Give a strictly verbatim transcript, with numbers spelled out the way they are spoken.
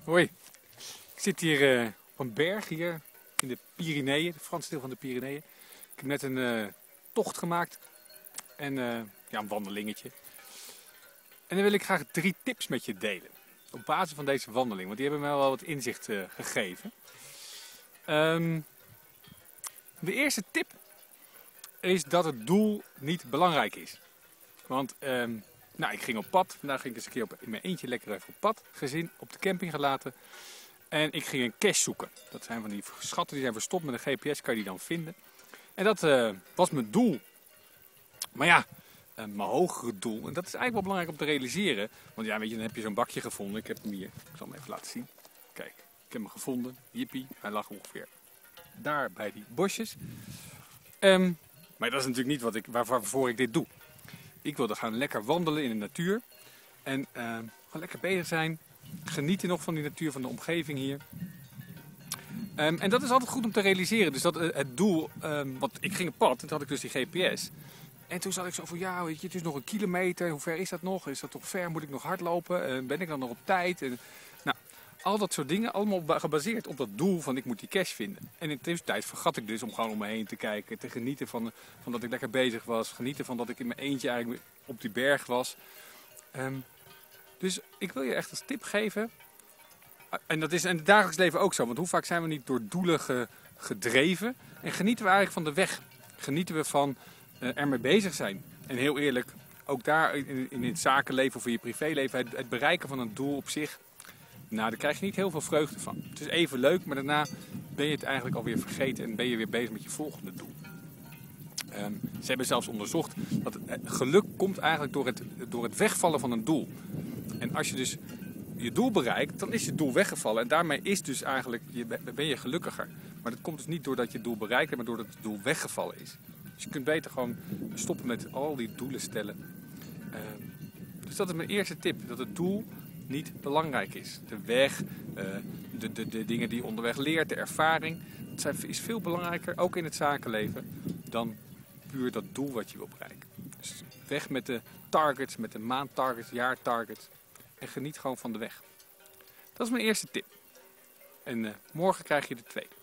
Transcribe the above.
Hoi, ik zit hier uh, op een berg hier in de Pyreneeën, de Franse deel van de Pyreneeën. Ik heb net een uh, tocht gemaakt en uh, ja, een wandelingetje. En dan wil ik graag drie tips met je delen op basis van deze wandeling, want die hebben mij wel wat inzicht uh, gegeven. Um, de eerste tip is dat het doel niet belangrijk is. Want um, nou, ik ging op pad, vandaag ging ik eens een keer op, in mijn eentje lekker even op pad, gezin op de camping gelaten. En ik ging een cache zoeken. Dat zijn van die schatten die zijn verstopt, met een G P S kan je die dan vinden. En dat uh, was mijn doel. Maar ja, uh, mijn hogere doel, en dat is eigenlijk wel belangrijk om te realiseren. Want ja, weet je, dan heb je zo'n bakje gevonden. Ik heb hem hier, ik zal hem even laten zien. Kijk, ik heb hem gevonden, jippie, hij lag ongeveer daar bij die bosjes. Um, maar dat is natuurlijk niet wat ik, waar, waarvoor ik dit doe. Ik wilde gaan lekker wandelen in de natuur. En uh, gewoon lekker bezig zijn. Genieten nog van die natuur, van de omgeving hier. Um, en dat is altijd goed om te realiseren. Dus dat uh, het doel, um, want ik ging op pad, en toen had ik dus die G P S. En toen zat ik zo van, ja, weet je, het is nog een kilometer. Hoe ver is dat nog? Is dat toch ver? Moet ik nog hardlopen? Uh, ben ik dan nog op tijd? En, nou, al dat soort dingen, allemaal gebaseerd op dat doel van ik moet die cache vinden. En in de tussentijd vergat ik dus om gewoon om me heen te kijken. Te genieten van, van dat ik lekker bezig was. Genieten van dat ik in mijn eentje eigenlijk op die berg was. Um, dus ik wil je echt als tip geven. En dat is in het dagelijks leven ook zo. Want hoe vaak zijn we niet door doelen ge, gedreven. En genieten we eigenlijk van de weg. Genieten we van uh, ermee bezig zijn. En heel eerlijk, ook daar in, in het zakenleven of in je privéleven. Het, het bereiken van een doel op zich. Nou, daar krijg je niet heel veel vreugde van. Het is even leuk, maar daarna ben je het eigenlijk alweer vergeten. En ben je weer bezig met je volgende doel. Um, ze hebben zelfs onderzocht dat het geluk komt eigenlijk door het, door het wegvallen van een doel. En als je dus je doel bereikt, dan is je doel weggevallen. En daarmee is dus eigenlijk, je, ben je gelukkiger. Maar dat komt dus niet doordat je het doel bereikt hebt, maar doordat het doel weggevallen is. Dus je kunt beter gewoon stoppen met al die doelen stellen. Uh, dus dat is mijn eerste tip, dat het doel niet belangrijk is. De weg, uh, de, de, de dingen die je onderweg leert, de ervaring. Dat is veel belangrijker, ook in het zakenleven, dan puur dat doel wat je wil bereiken. Dus weg met de targets, met de maandtargets, jaartargets. En geniet gewoon van de weg. Dat is mijn eerste tip. En uh, morgen krijg je de tweede.